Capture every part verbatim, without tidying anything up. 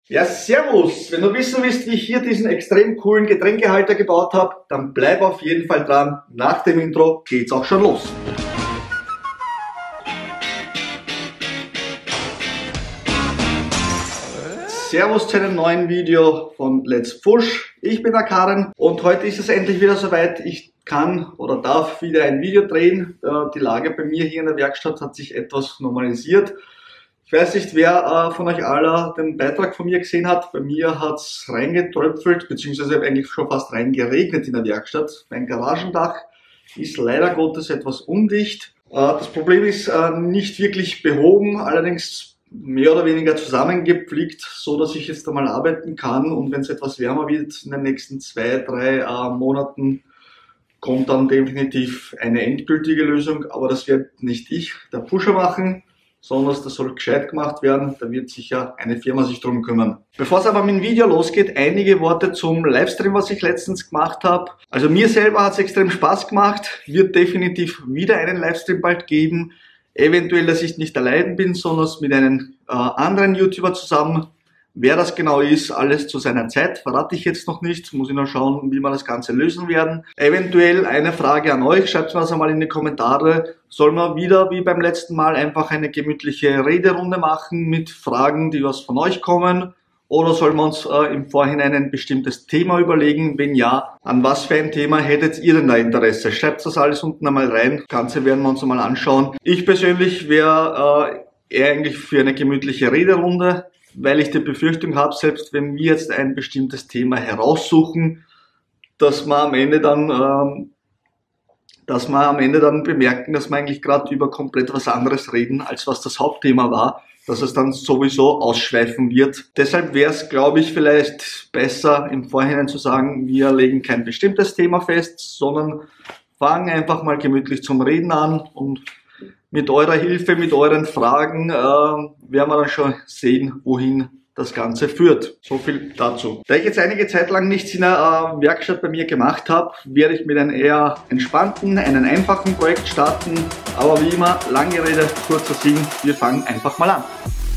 Ja, servus! Wenn du wissen willst, wie ich hier diesen extrem coolen Getränkehalter gebaut habe, dann bleib auf jeden Fall dran. Nach dem Intro geht's auch schon los. Servus zu einem neuen Video von Let's Pfusch. Ich bin der Karen und heute ist es endlich wieder soweit. Ich kann oder darf wieder ein Video drehen. Die Lage bei mir hier in der Werkstatt hat sich etwas normalisiert. Ich weiß nicht, wer von euch alle den Beitrag von mir gesehen hat. Bei mir hat es reingetröpfelt, beziehungsweise eigentlich schon fast reingeregnet in der Werkstatt. Mein Garagendach ist leider Gottes etwas undicht. Das Problem ist nicht wirklich behoben, allerdings mehr oder weniger zusammengepflegt, so dass ich jetzt einmal arbeiten kann, und wenn es etwas wärmer wird in den nächsten zwei, drei äh, Monaten, kommt dann definitiv eine endgültige Lösung, aber das wird nicht ich, der Pfuscher, machen, sondern das soll gescheit gemacht werden, da wird sicher eine Firma sich drum kümmern. Bevor es aber mit dem Video losgeht, einige Worte zum Livestream, was ich letztens gemacht habe. Also mir selber hat es extrem Spaß gemacht, wird definitiv wieder einen Livestream bald geben. Eventuell, dass ich nicht allein bin, sondern mit einem äh, anderen YouTuber zusammen. Wer das genau ist, alles zu seiner Zeit, verrate ich jetzt noch nicht. Muss ich noch schauen, wie wir das Ganze lösen werden. Eventuell eine Frage an euch, schreibt mir das einmal in die Kommentare. Sollen wir wieder, wie beim letzten Mal, einfach eine gemütliche Rederunde machen mit Fragen, die was von euch kommen? Oder sollen wir uns äh, im Vorhinein ein bestimmtes Thema überlegen? Wenn ja, an was für ein Thema hättet ihr denn da Interesse? Schreibt das alles unten einmal rein. Das Ganze werden wir uns einmal anschauen. Ich persönlich wäre äh, eher eigentlich für eine gemütliche Rederunde, weil ich die Befürchtung habe, selbst wenn wir jetzt ein bestimmtes Thema heraussuchen, dass wir am Ende dann, ähm, dass wir am Ende dann bemerken, dass wir eigentlich gerade über komplett was anderes reden, als was das Hauptthema war, dass es dann sowieso ausschweifen wird. Deshalb wäre es, glaube ich, vielleicht besser im Vorhinein zu sagen, wir legen kein bestimmtes Thema fest, sondern fangen einfach mal gemütlich zum Reden an, und mit eurer Hilfe, mit euren Fragen äh, werden wir dann schon sehen, wohin das Ganze führt. So viel dazu. Da ich jetzt einige Zeit lang nichts in der äh, Werkstatt bei mir gemacht habe, werde ich mit einem eher entspannten, einen einfachen Projekt starten. Aber wie immer, lange Rede, kurzer Sinn, wir fangen einfach mal an.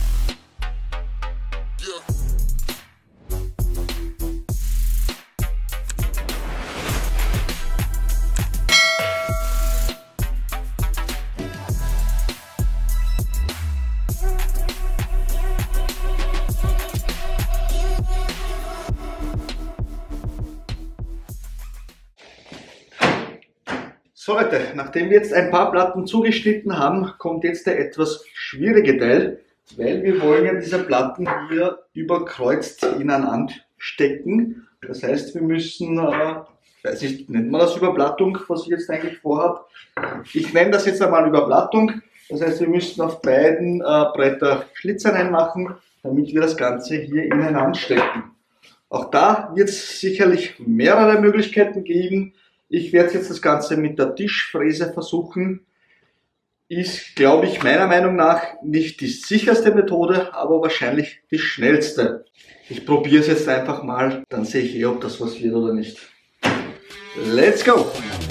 So Leute, nachdem wir jetzt ein paar Platten zugeschnitten haben, kommt jetzt der etwas schwierige Teil, weil wir wollen ja diese Platten hier überkreuzt ineinander stecken. Das heißt, wir müssen, äh, weiß nicht, nennt man das Überplattung, was ich jetzt eigentlich vorhabe? Ich nenne das jetzt einmal Überplattung. Das heißt, wir müssen auf beiden äh, Bretter Schlitze reinmachen, damit wir das Ganze hier ineinander stecken. Auch da wird es sicherlich mehrere Möglichkeiten geben. Ich werde jetzt das Ganze mit der Tischfräse versuchen. Ist, glaube ich, meiner Meinung nach nicht die sicherste Methode, aber wahrscheinlich die schnellste. Ich probiere es jetzt einfach mal, dann sehe ich eh, ob das was wird oder nicht. Let's go!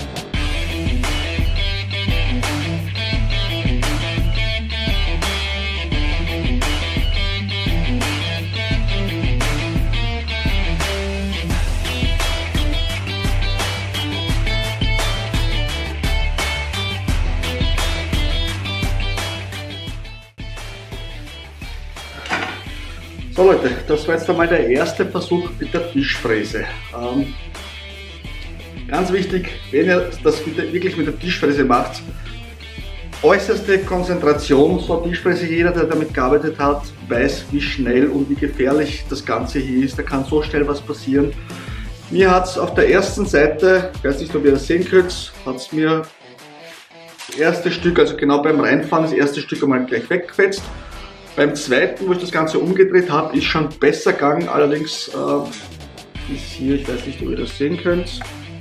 So Leute, das war jetzt einmal der erste Versuch mit der Tischfräse. Ähm, ganz wichtig, wenn ihr das wirklich mit der Tischfräse macht, äußerste Konzentration. So eine Tischfräse, jeder, der damit gearbeitet hat, weiß, wie schnell und wie gefährlich das Ganze hier ist. Da kann so schnell was passieren. Mir hat es auf der ersten Seite, ich weiß nicht, ob ihr das sehen könnt, hat es mir das erste Stück, also genau beim Reinfahren, das erste Stück einmal gleich weggefetzt. Beim zweiten, wo ich das Ganze umgedreht habe, ist schon besser gegangen, allerdings äh, ist hier, ich weiß nicht, ob ihr das sehen könnt.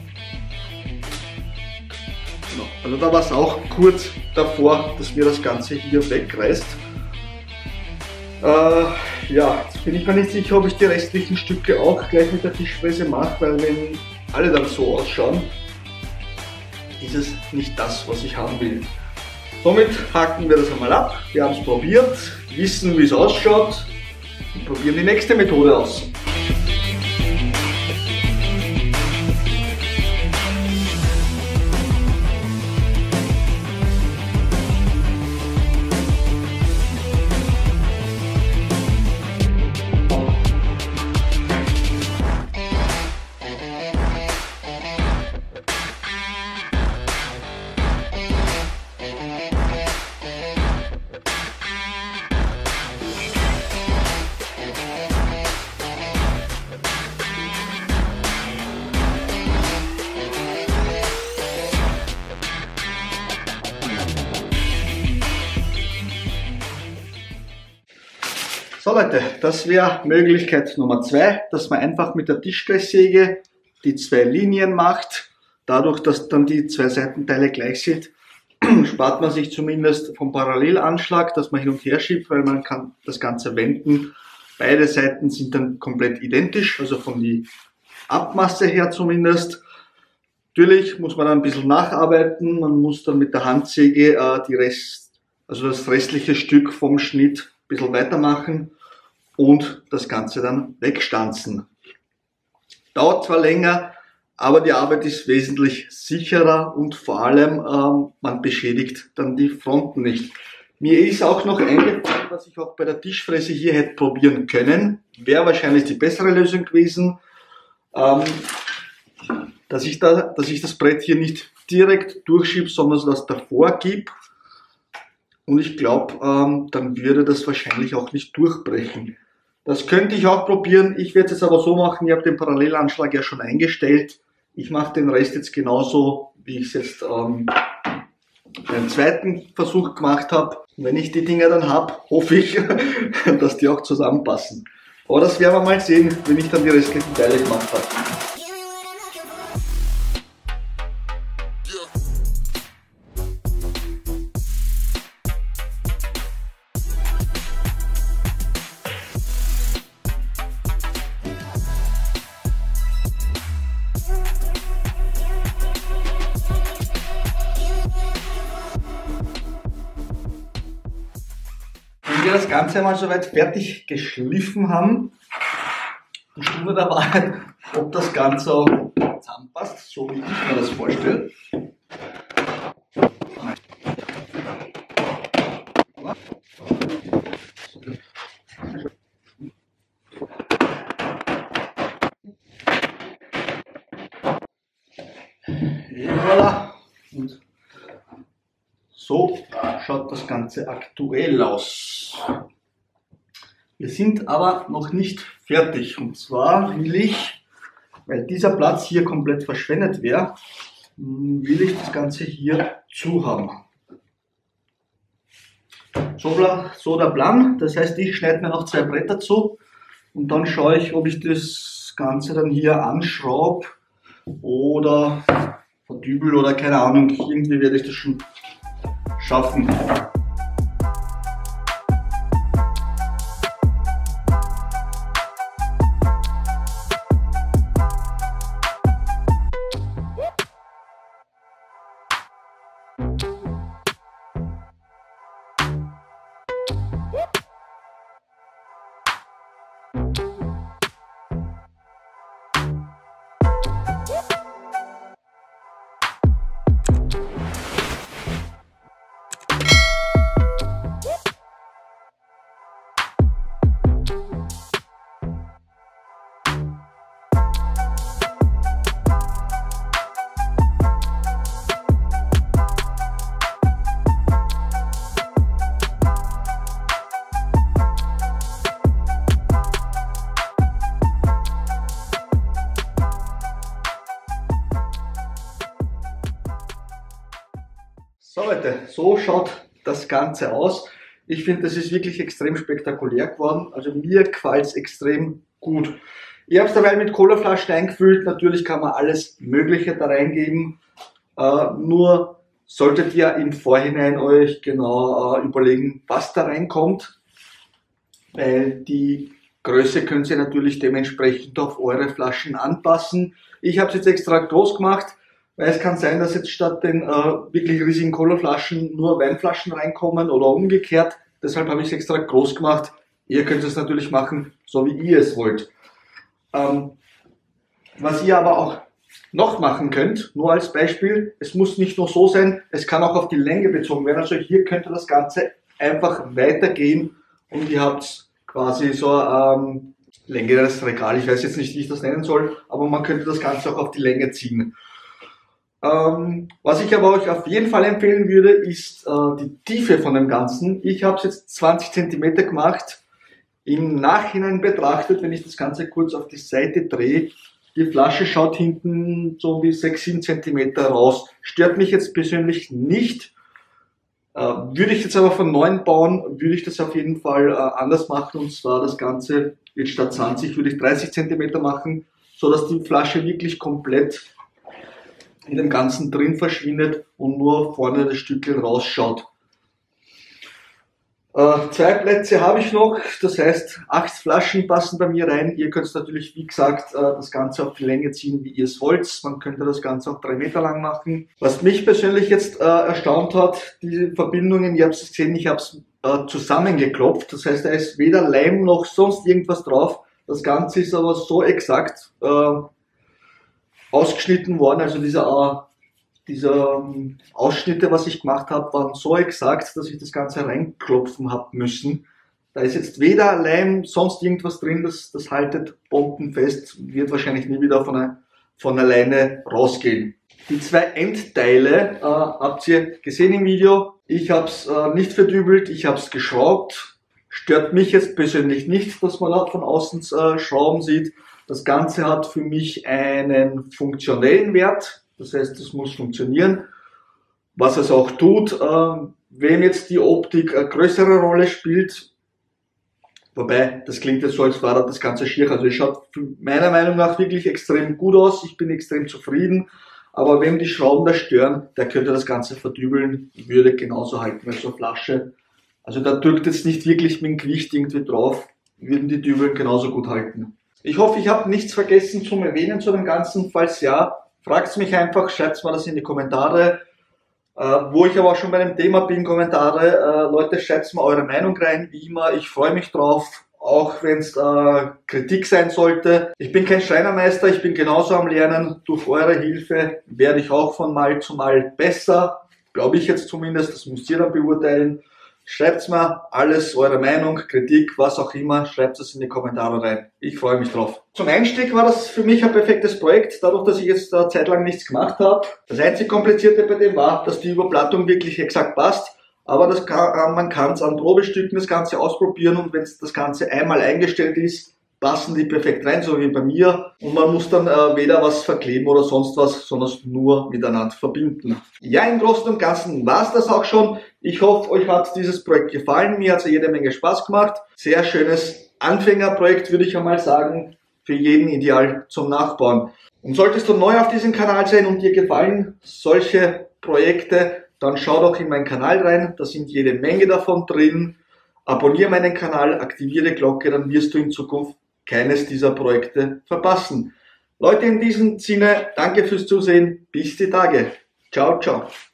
Genau. Also da war es auch kurz davor, dass mir das Ganze hier wegreißt. Äh, ja, jetzt bin ich mir nicht sicher, ob ich die restlichen Stücke auch gleich mit der Tischfräse mache, weil wenn alle dann so ausschauen, ist es nicht das, was ich haben will. Somit haken wir das einmal ab. Wir haben es probiert, wissen, wie es ausschaut. und probieren die nächste Methode aus. So Leute, das wäre Möglichkeit Nummer zwei, dass man einfach mit der Tischkreissäge die zwei Linien macht. Dadurch, dass dann die zwei Seitenteile gleich sind, spart man sich zumindest vom Parallelanschlag, dass man hin und her schiebt, weil man kann das Ganze wenden. Beide Seiten sind dann komplett identisch, also von der Abmasse her zumindest. Natürlich muss man dann ein bisschen nacharbeiten, man muss dann mit der Handsäge äh, die Rest, also das restliche Stück vom Schnitt ein bisschen weitermachen und das Ganze dann wegstanzen. Dauert zwar länger, aber die Arbeit ist wesentlich sicherer und vor allem ähm, man beschädigt dann die Fronten nicht. Mir ist auch noch eingefallen, was ich auch bei der Tischfräse hier hätte probieren können. Wäre wahrscheinlich die bessere Lösung gewesen, ähm, dass, ich da, dass ich das Brett hier nicht direkt durchschiebe, sondern das davor gebe. Und ich glaube, ähm, dann würde das wahrscheinlich auch nicht durchbrechen. Das könnte ich auch probieren. Ich werde es jetzt aber so machen, ich habe den Parallelanschlag ja schon eingestellt. Ich mache den Rest jetzt genauso, wie ich es jetzt ähm, beim zweiten Versuch gemacht habe. Und wenn ich die Dinger dann habe, hoffe ich, dass die auch zusammenpassen. Aber das werden wir mal sehen, wenn ich dann die restlichen Teile gemacht habe. Wenn wir das Ganze einmal soweit fertig geschliffen haben, die Stunde der Wahrheit, ob das Ganze auch zusammenpasst, so wie ich mir das vorstelle. Voilà. Und so schaut das Ganze aktuell aus. Wir sind aber noch nicht fertig. Und zwar will ich, weil dieser Platz hier komplett verschwendet wäre, will ich das Ganze hier zu haben. So, so der Plan. Das heißt, ich schneide mir noch zwei Bretter zu und dann schaue ich, ob ich das Ganze dann hier anschraube oder verdübel oder keine Ahnung. Irgendwie werde ich das schon schaffen. So Leute, so schaut das Ganze aus. Ich finde, das ist wirklich extrem spektakulär geworden. Also mir gefällt es extrem gut. Ich habe es dabei mit Colaflaschen eingefüllt. Natürlich kann man alles Mögliche da reingeben. Äh, nur solltet ihr im Vorhinein euch genau äh, überlegen, was da reinkommt. Weil die Größe könnt ihr natürlich dementsprechend auf eure Flaschen anpassen. Ich habe es jetzt extra groß gemacht. Weil es kann sein, dass jetzt statt den äh, wirklich riesigen Colaflaschen nur Weinflaschen reinkommen oder umgekehrt. Deshalb habe ich es extra groß gemacht. Ihr könnt es natürlich machen, so wie ihr es wollt. Ähm, was ihr aber auch noch machen könnt, nur als Beispiel, es muss nicht nur so sein, es kann auch auf die Länge bezogen werden. Also hier könnte das Ganze einfach weitergehen und ihr habt quasi so ein ähm, längeres Regal. Ich weiß jetzt nicht, wie ich das nennen soll, aber man könnte das Ganze auch auf die Länge ziehen. Ähm, was ich aber euch auf jeden Fall empfehlen würde, ist äh, die Tiefe von dem Ganzen. Ich habe es jetzt zwanzig Zentimeter gemacht. Im Nachhinein betrachtet, wenn ich das Ganze kurz auf die Seite drehe, die Flasche schaut hinten so um die sechs, sieben Zentimeter raus. Stört mich jetzt persönlich nicht. Äh, würde ich jetzt aber von neuem bauen, würde ich das auf jeden Fall äh, anders machen. Und zwar das Ganze jetzt statt zwanzig würde ich dreißig Zentimeter machen, so dass die Flasche wirklich komplett in dem Ganzen drin verschwindet und nur vorne das Stückchen rausschaut. Äh, zwei Plätze habe ich noch, das heißt acht Flaschen passen bei mir rein. Ihr könnt natürlich, wie gesagt, äh, das Ganze auf die Länge ziehen, wie ihr es wollt. Man könnte das Ganze auch drei Meter lang machen. Was mich persönlich jetzt äh, erstaunt hat, diese Verbindungen, ihr habt es gesehen, ich habe es äh, zusammengeklopft. Das heißt, da ist weder Leim noch sonst irgendwas drauf. Das Ganze ist aber so exakt äh, ausgeschnitten worden, also dieser äh, Diese ähm, Ausschnitte, was ich gemacht habe, waren so exakt, dass ich das Ganze reinklopfen habe müssen. Da ist jetzt weder Leim, sonst irgendwas drin, das, das haltet bombenfest, wird wahrscheinlich nie wieder von, eine, von alleine rausgehen. Die zwei Endteile äh, habt ihr gesehen im Video. Ich habe es äh, nicht verdübelt, ich habe es geschraubt. Stört mich jetzt persönlich nicht, dass man da von außen äh, Schrauben sieht. Das Ganze hat für mich einen funktionellen Wert. Das heißt, es muss funktionieren, was es auch tut. Ähm, wenn jetzt die Optik eine größere Rolle spielt, wobei, das klingt jetzt so, als war das Ganze schier. Also es schaut meiner Meinung nach wirklich extrem gut aus. Ich bin extrem zufrieden. Aber wenn die Schrauben da stören, der könnte das Ganze verdübeln. Ich würde genauso halten mit so einer Flasche. Also da drückt jetzt nicht wirklich mit dem Gewicht irgendwie drauf. Würden die Dübeln genauso gut halten. Ich hoffe, ich habe nichts vergessen zum Erwähnen zu dem Ganzen. Falls ja, fragt mich einfach, schreibt mal das in die Kommentare. Äh, wo ich aber auch schon bei dem Thema bin, Kommentare. Äh, Leute, schreibt mal eure Meinung rein, wie immer. Ich freue mich drauf, auch wenn es äh, Kritik sein sollte. Ich bin kein Schreinermeister, ich bin genauso am Lernen. Durch eure Hilfe werde ich auch von Mal zu Mal besser. Glaube ich jetzt zumindest, das müsst ihr dann beurteilen. Schreibt mir alles, eure Meinung, Kritik, was auch immer, schreibt es in die Kommentare rein. Ich freue mich drauf. Zum Einstieg war das für mich ein perfektes Projekt, dadurch, dass ich jetzt eine Zeit lang nichts gemacht habe. Das einzig Komplizierte bei dem war, dass die Überplattung wirklich exakt passt. Aber das kann, man kann es an Probestücken das Ganze ausprobieren und wenn das Ganze einmal eingestellt ist, passen die perfekt rein, so wie bei mir. Und man muss dann äh, weder was verkleben oder sonst was, sondern nur miteinander verbinden. Ja, im Großen und Ganzen war es das auch schon. Ich hoffe, euch hat dieses Projekt gefallen. Mir hat es jede Menge Spaß gemacht. Sehr schönes Anfängerprojekt, würde ich einmal sagen. Für jeden ideal zum Nachbauen. Und solltest du neu auf diesem Kanal sein und dir gefallen solche Projekte, dann schau doch in meinen Kanal rein. Da sind jede Menge davon drin. Abonniere meinen Kanal, aktiviere die Glocke, dann wirst du in Zukunft keines dieser Projekte verpassen. Leute, in diesem Sinne, danke fürs Zusehen. Bis die Tage. Ciao, ciao.